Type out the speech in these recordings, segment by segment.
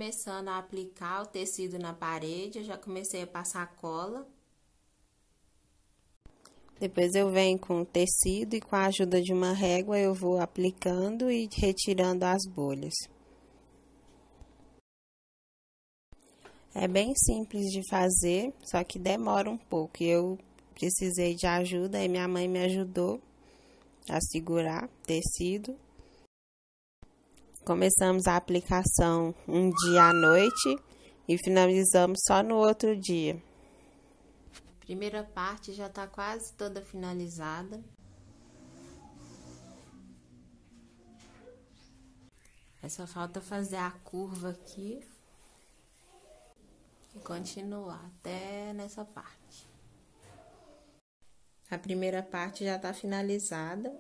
começando a aplicar o tecido na parede, eu já comecei a passar cola. Depois eu venho com o tecido e com a ajuda de uma régua eu vou aplicando e retirando as bolhas. É bem simples de fazer, só que demora um pouco. Eu precisei de ajuda e minha mãe me ajudou a segurar o tecido. Começamos a aplicação um dia à noite e finalizamos só no outro dia. A primeira parte já está quase toda finalizada. Só falta fazer a curva aqui e continuar até nessa parte. A primeira parte já está finalizada.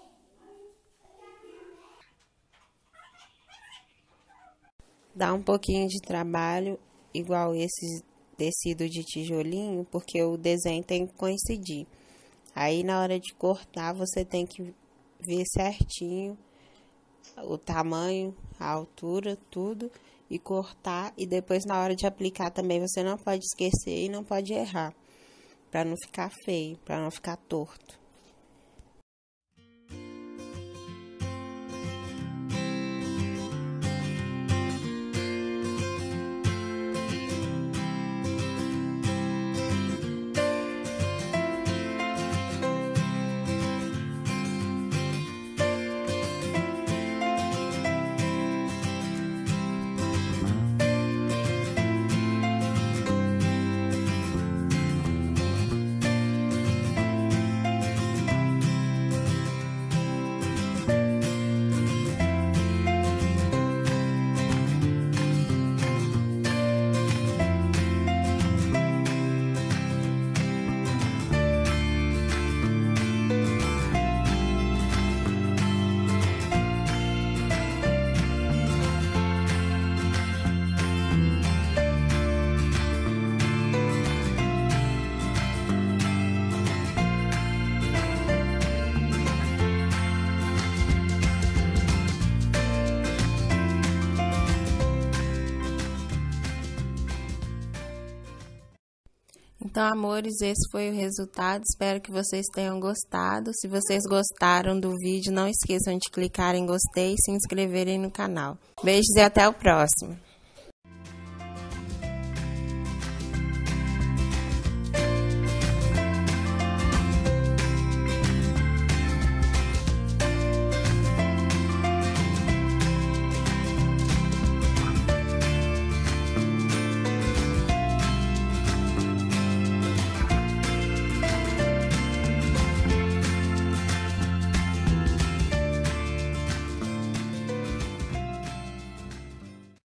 Dá um pouquinho de trabalho, igual esse tecido de tijolinho, porque o desenho tem que coincidir. Aí, na hora de cortar, você tem que ver certinho o tamanho, a altura, tudo, e cortar. E depois, na hora de aplicar também, você não pode esquecer e não pode errar, para não ficar feio, para não ficar torto. Então, amores, esse foi o resultado. Espero que vocês tenham gostado. Se vocês gostaram do vídeo, não esqueçam de clicar em gostei e se inscreverem no canal. Beijos e até o próximo.